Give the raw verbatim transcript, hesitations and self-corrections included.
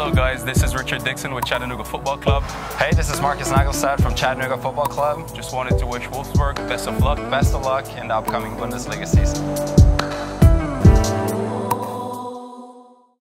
Hello guys, this is Richard Dixon with Chattanooga Football Club. Hey, this is Marcus Nagelstad from Chattanooga Football Club. Just wanted to wish Wolfsburg best of luck. Best of luck in the upcoming Bundesliga season.